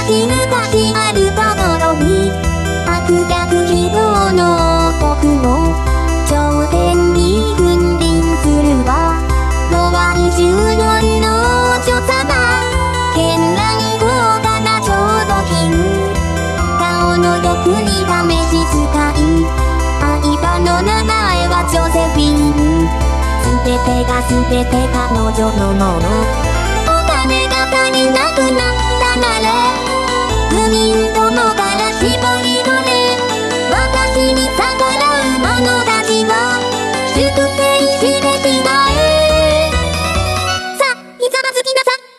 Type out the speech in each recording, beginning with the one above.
昔あるところに悪逆非道の僕の頂点に君臨するわ。ロワイ14の女様、絢爛豪華な調度品、顔の欲に試し使い、相場の名前はジョセフィーヌ。全てが彼女のもの。お金が足りなくなったなら不眠友から絞り取れ。私に逆らう者たちを粛清してしまえ。さあ、ひざまずきなさい。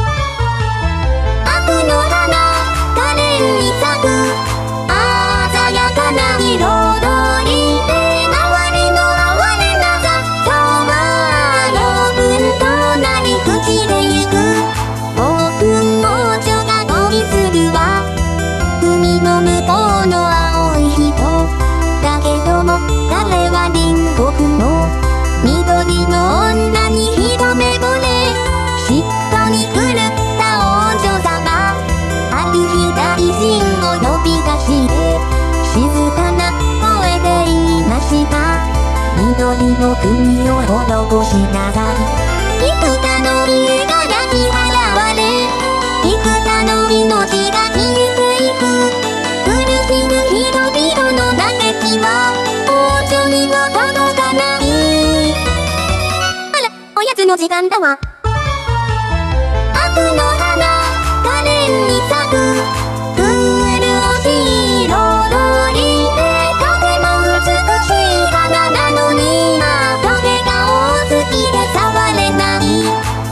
悪の花、可憐に咲く鮮やかな彩りで、哀れの哀れなさ、今日は養分となり朽ちてゆく。僕も女が恋するわ。海の向こうの青い人だけども、彼は隣国の緑の女に一目惚れ。嫉妬に狂った王女様、ある日大臣を呼び出して静かな声で言いました。緑の国を滅ぼしなさい。幾多の家が焼き払われ、幾多の命が消えていく。苦しむ人々の嘆きは王女には届かない。あら、おやつの時間だわ。悪の花、可憐に咲く麗しい彩りで、とても美しい花なのに、トゲが多すぎて触れない。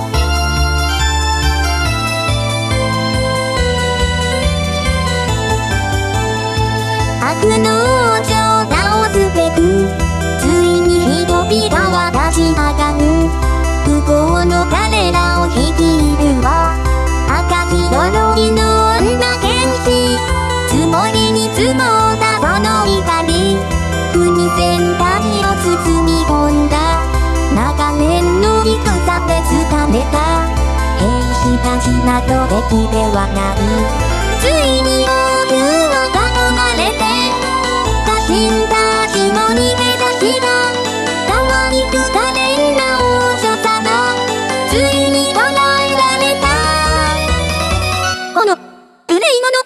悪の王女を倒すべく、ついに人々は立ち上がる。不幸の彼らを率いるわ。赤き鎧の女剣士、積もりに積もったその怒り、国全体を包み込んだ。長年の戦で疲れた兵士たちなど敵ではない。ついに王宮を囲まれて、家臣たちも逃げ出した。可愛く可憐な王女様、ついに捕らえられた。この無礼者。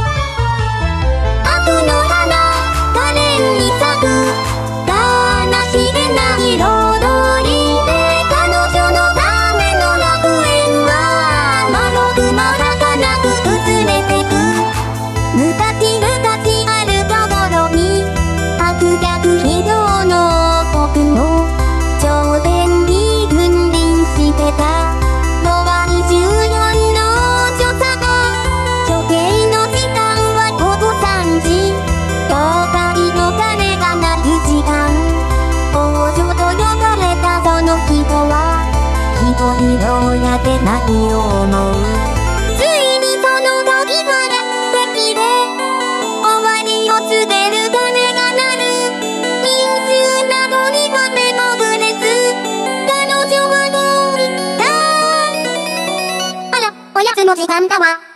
悪の花、可憐に咲く悲しげな彩りで、彼女のための楽園は脆くも儚く崩れてく。昔あるところに悪逆非道の僕の頂点に君臨してた。ロワイ14の女様、処刑の時間は午後3時。教会の鐘が鳴る時間、王女と呼ばれたその人は一人牢屋で何を思う。ついにその時は敵で終わりを告げる鐘が鳴る。民衆などには目もくれず、彼女はどう言った。あら、おやつの時間だわ。